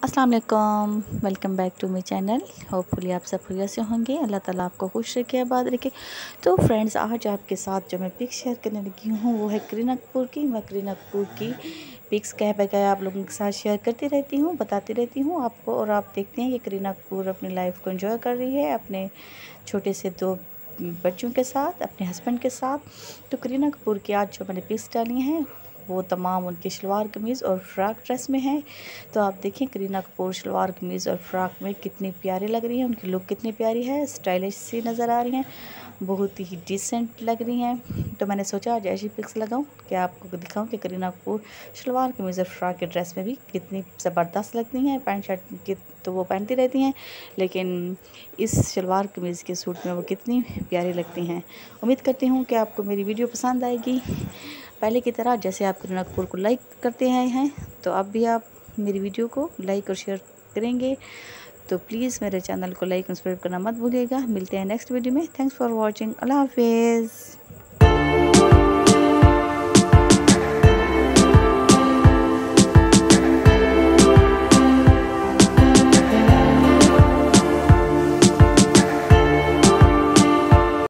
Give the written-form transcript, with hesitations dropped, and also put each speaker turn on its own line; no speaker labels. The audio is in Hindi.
अस्सलाम वालेकुम, welcome back to my channel. Hopefully आप सब खैरियत से होंगे। अल्लाह ताला आपको खुश रखे, आबाद रखे। तो फ्रेंड्स, आज आपके साथ जो मैं पिक शेयर करने लगी हूँ वो है करीना कपूर की। मैं करीना कपूर की पिक्स कह पे कह आप लोगों के साथ शेयर करती रहती हूँ, बताती रहती हूँ आपको। और आप देखते हैं कि करीना कपूर अपनी लाइफ को एंजॉय कर रही है अपने छोटे से 2 बच्चों के साथ, अपने हस्बैंड के साथ। तो करीना कपूर की आज जो मैंने पिक्स डाली हैं वो तमाम उनकी शलवार कमीज़ और फ्रॉक ड्रेस में है। तो आप देखें करीना कपूर शलवार कमीज़ और फ्रॉक में कितनी प्यारी लग रही है, उनकी लुक कितनी प्यारी है, स्टाइलिश सी नज़र आ रही हैं, बहुत ही डिसेंट लग रही हैं। तो मैंने सोचा आज ऐसी पिक्स लगाऊं कि आपको दिखाऊं कि करीना कपूर शलवार कमीज़ और फ्रॉक के ड्रेस में भी कितनी ज़बरदस्त लगती हैं। पैंट शर्ट की तो वो पहनती रहती हैं, लेकिन इस शलवार कमीज़ के सूट में वो कितनी प्यारी लगती हैं। उम्मीद करती हूँ कि आपको मेरी वीडियो पसंद आएगी। पहले की तरह जैसे आप करीना कपूर को लाइक करते आए हैं, तो अब भी आप मेरी वीडियो को लाइक और शेयर करेंगे। तो प्लीज़ मेरे चैनल को लाइक और सब्सक्राइब करना मत भूलिएगा। मिलते हैं नेक्स्ट वीडियो में। Thanks for watching. अल्लाह हाफिज़।